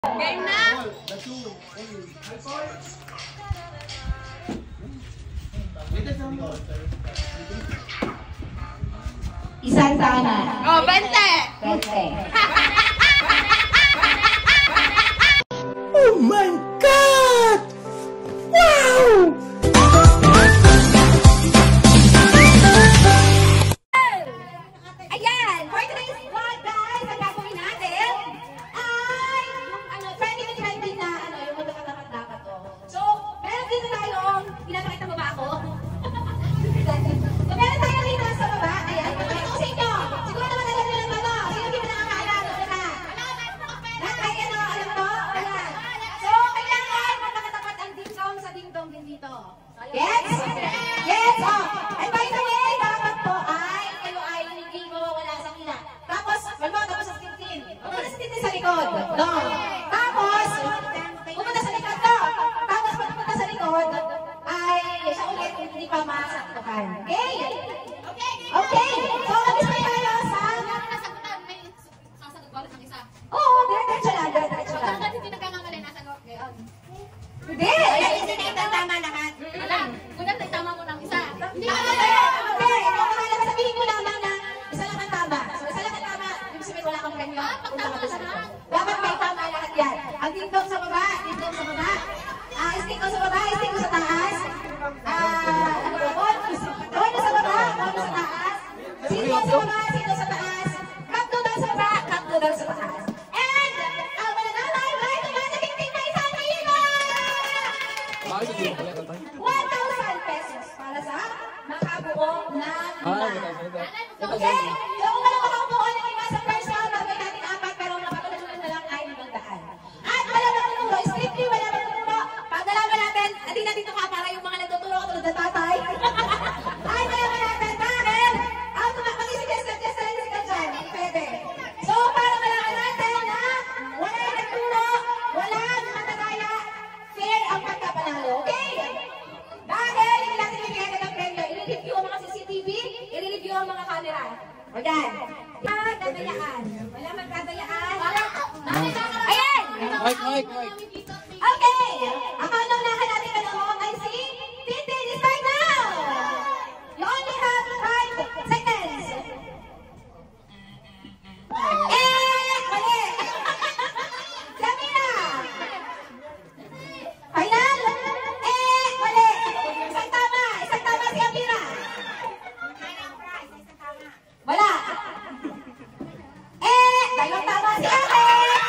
Game na? Isang tama. Oh, 20! 20. Oh my God! Wow! Ayan! For today's vlog, guys, ang gagawin natin ay yung 20 na yung magkakatapat dapat to. So, meron dito tayong, pinapakita mo ba ako? So, meron tayo dito sa baba. Ayan, pakita ko sa inyo. Siguro naman alam nyo lang ba to? Sino di ba nakakaalala? Lahat kayo, alam to? Ayan. So, kailangan magkakatapat ang dingdong sa dingdong din dito. Yes? Yes! Oh! And by the way, dapat po ay kayo ay hindi mawawala sa kina. Tapos, tapos sa tintin. Pumunta sa tintin sa likod. No. Tapos, pumunta sa likod to. Tapos, pag pumunta sa likod, ay siya ulit hindi pa masaktukan. Okay? Okay. So, mag-display tayo sa... Oo, diretso lang. Diretso lang. Hindi! Hindi tama lahat. Tama mo ng isa. Hindi! Hindi! Sabihin ko lamang na isa lang ang tama. So, isa lang ang tama. Ibig sabihin wala kang premyo. Dapat may tama lahat yan. Ang dingdong sa baba. Dingdong sa baba. Stick ko sa baba. Stick ko sa taas. Doon sa baba. Doon sa taas. Sino sa baba. Sino sa taas. Cup noodle sa baba. Cup noodle sa taas. And, ang mananalay ay tumatakingting na isang libo! 1,000 pesos para sa makabuo ng lima. Okay? So kung wala makabuo ng lima sa first round, gagawin natin 4 pero napatuloy na lang ay 500. At wala magtuturo, strictly wala magtuturo. Pag nalaman natin, natin natin ito para yung mga nagtuturo tulad ng tatay. Ay, nalaman natin dahil ang mag-isip-isip na dyan, pwede. So para malaman natin na wala yung nagturo, wala yung matagaya, fair ang pagkapanalo. Okay? Dahil hindi natin bibigyan ng premyo, i-review ang mga CCTV, i-review ang mga camera. O yan. Magdadayaan. Wala magdadayaan. Ayan! Mike. Okay! Ang unahan natin panahon ay si Tintin. Start now! You only have 5 seconds. Mali! Samira! Final? Mali! Isang tama si Amira. Wala. Dalawang tama si Ate.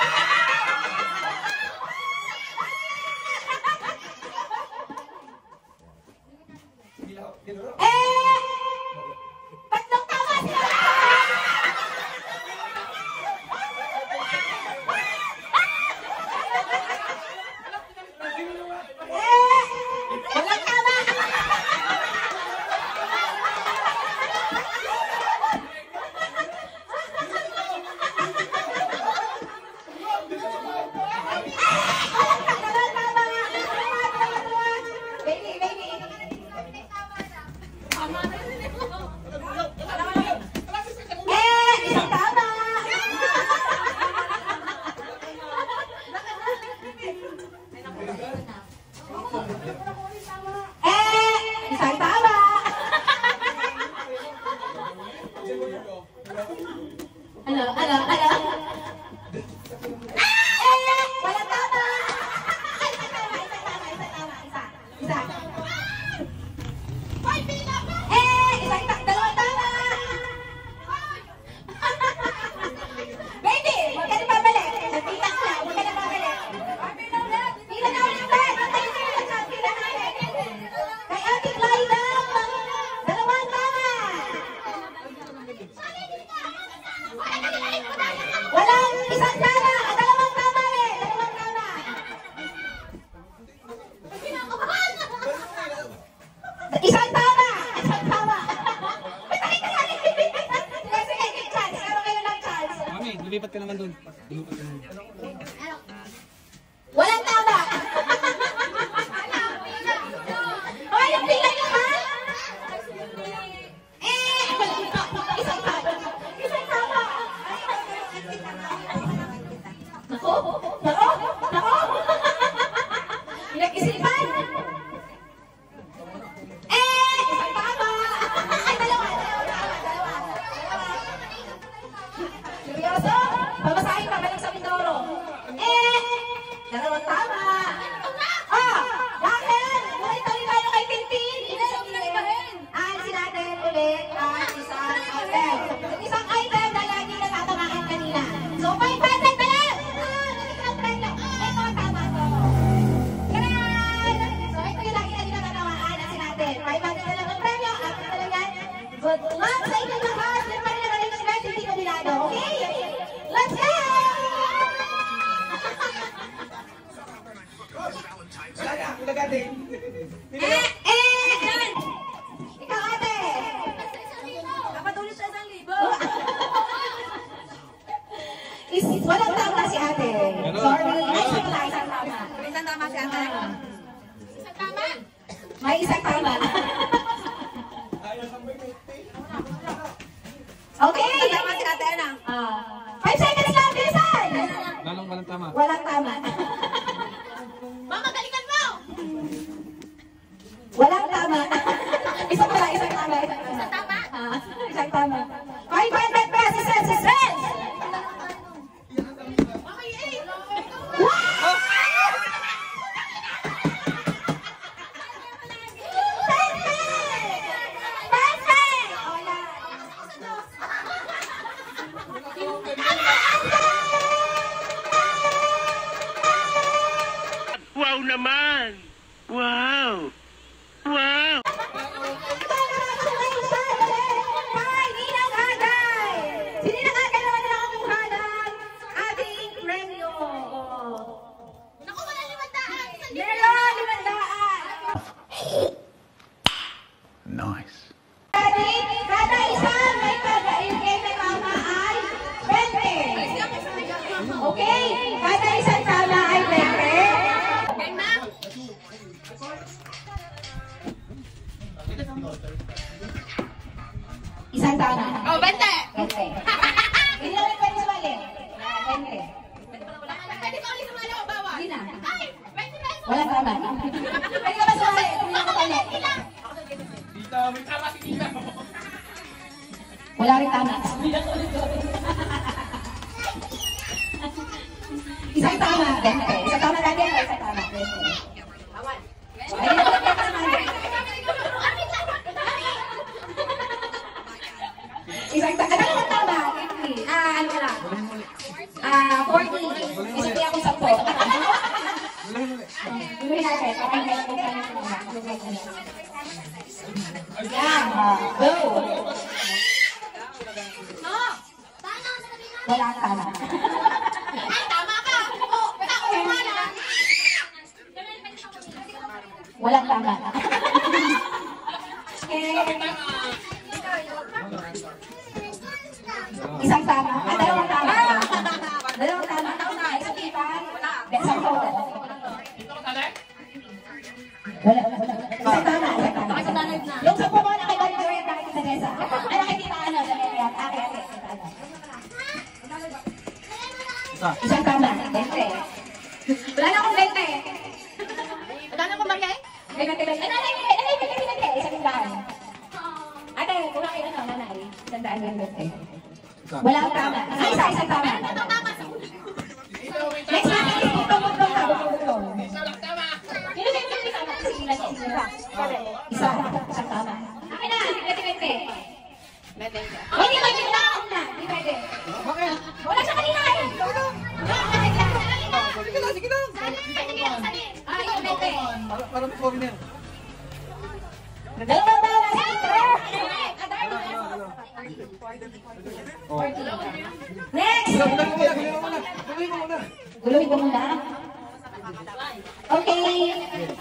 Tatlong tama si Ate. Walang tama. Isang tama. Isang tama. Ano? Walang tama. Isa. Dalawang tama. Baby, huwag ka na babalik. Napitak na, huwag ka na babalik. Pila na ulit ba? Pila na ulit. Kay Ate Clyda, dalawang tama. Walang isang tama. Dalawang tama eh. Dalawang tama. Isang tama. Isang tama. Sige, give chance. Meron kayo ng chance. Mami, lumipat ka naman dun. Walang tama. Hoy, yung pila niyo ha? Isang tama. Isang tama. Nako. Yan! Ikaw, ate! Kapatuloy siya 1,000. Walang tama si ate. Sorry. Isang tama. Isang tama si ate. Isang tama. May isang tama. Okay. Tama si ate na. 5 seconds lang, bilisan! Walang tama. Walang tama. Mama, galingan mo! Walang tama. Isang tama. Isang tama. Isang tama. 500 pesos, sis! Okay, eh. Wow naman! Wow! Wow! Naku, wala 500. Meron, 500. Nice. Kada isa may kagailgay kay mama ay 20. Okay? Kada isang tama ay 20. Game na? Isang tama. Oh, 20. 20. Hindi lang pwede sumali. 20. Pwede ka ulit sumali o bawal? Hindi na. Ay, 20 pesos. Walang tama. Pwede ka ba sumali? Hindi na kapali. Wala rin tama. Isang tama. 20. Isang tama lagi. Isang tama. 20. Bawal. Ayun na pwede ka sumali. Isang tama. Ano tama? 50. Ano ka lang? 40. Isang kaya akong 10. Gawin natin. Parang kaya kung saan ito naman. Yan. Go. No. Tama. Wala tama. Ay, tama ka. Oh, wala ko sumali. Walang tama. Okay. Isang tama. Dalawang tama. Dalawang tama. Isang ipan. Isang total. Wala. Isang tama. Isang tama. Yung sa pumo na kay Barrio yung nakikita sa Nesa. Ay, nakikita ano sa Nesa. Ate. Isang tama. 20. Wala na akong 20. Wala na ko, Maria? May 20. Isang tindahan. Ate, kung nakita ano, nanay. Isang daan yung 20. Wala akong tama. Isang tama. Next natin is butong. Isang tama. Akin na, 20. Hindi ko yung taon na. Hindi pwede. Wala siya kanina eh. Sige na. Ay, 20. Para may foreigner. Dalawang tama. Next! Guluhin mo muna. Guluhin ko muna. Okay.